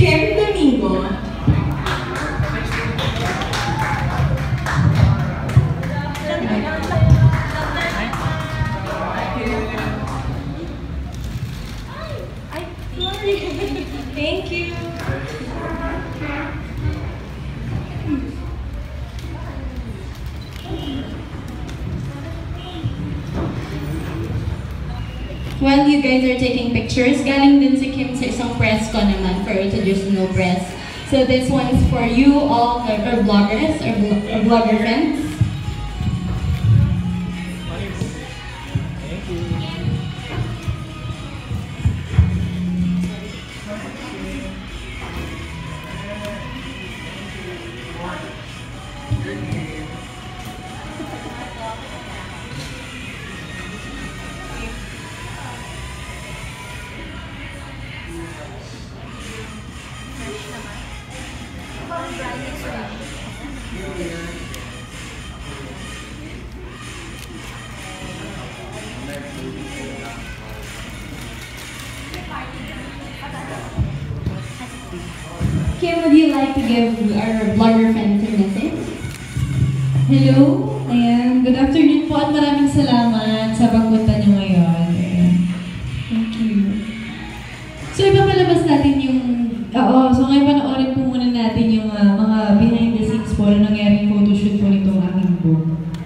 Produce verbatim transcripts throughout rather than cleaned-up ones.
Kim Domingo. Thank you. While you guys are taking pictures, galing din si Kim sa isang press ko naman for traditional press. So this one's for you all, our, our bloggers, our, our blogger friends. Kim, would you like to give our blogger friends a message? Hello, ayan. Good afternoon po at maraming salamat sa pagpunta niyo ngayon. Ayan. Thank you. So, ipapalabas natin yung... Oo, so ngayon panoorin po muna natin yung uh, mga behind the scenes po na nangyaring photoshoot po nitong aking book.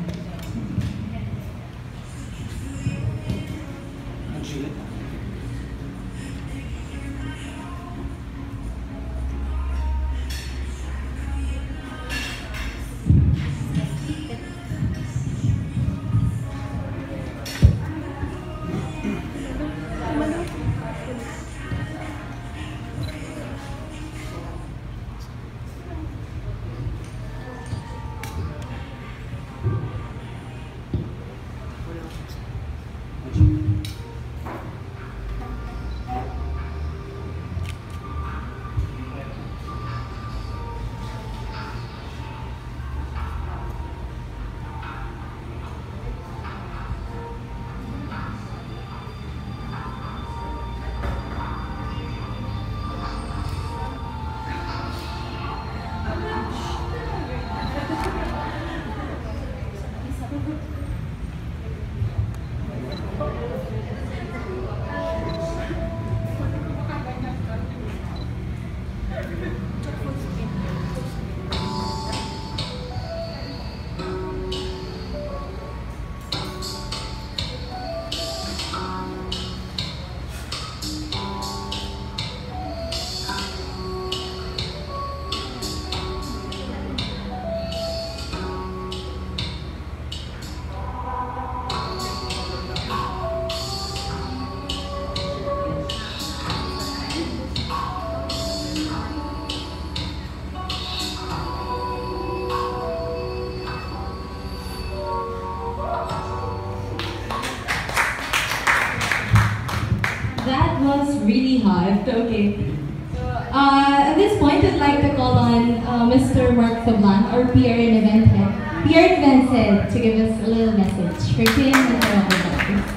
That was really hot. Okay. So, uh, at this point, I'd like to call on uh, Mister Mark Sablan, our P R and event head, P R and event head, to give us a little message for Kim and for all the bloggers.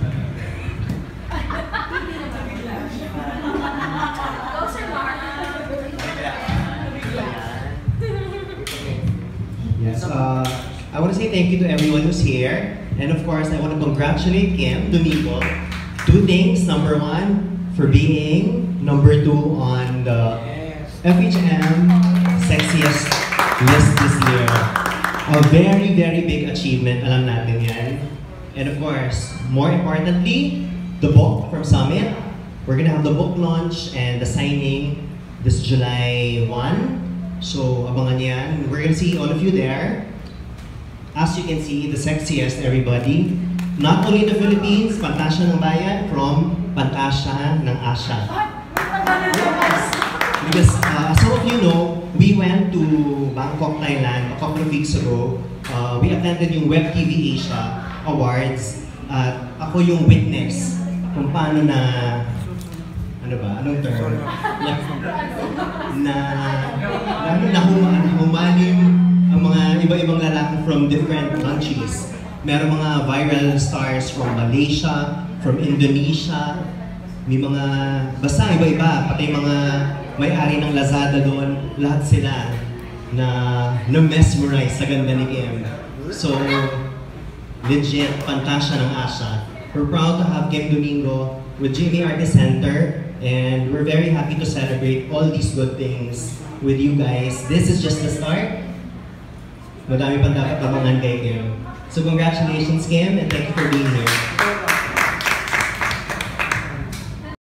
Yes, uh, I want to say thank you to everyone who's here, and of course, I want to congratulate Kim Domingo. Two things. Number one, for being number two on the F H M Sexiest list this year. A very, very big achievement, alam natin yan. And of course, more importantly, the book from Summit. We're gonna have the book launch and the signing this July first. So, abangan yan. We're gonna see all of you there. As you can see, the Sexiest, everybody. Not only the Philippines, Pantasya ng Bayan, from Pantasya ng Asia. Because uh, as some of you know, we went to Bangkok, Thailand a couple of weeks ago. Uh, we attended yung Web T V Asia Awards. At uh, ako yung witness kung paano na, ano ba, anong term? Na, na, na, na humalim ang mga iba-ibang lalaki from different countries. Meron mga viral stars from Malaysia, from Indonesia, may mga, basta iba-iba, pati mga may-ari ng Lazada doon, lahat sila na na-mesmerize sa ganda ni Kim. So, legit, pantasya ng Asha. We're proud to have Kim Domingo with J M A Artist Center, and we're very happy to celebrate all these good things with you guys. This is just the start. Madami pang dapat abangan kay Kim. So congratulations, Kim, and thank you for being here.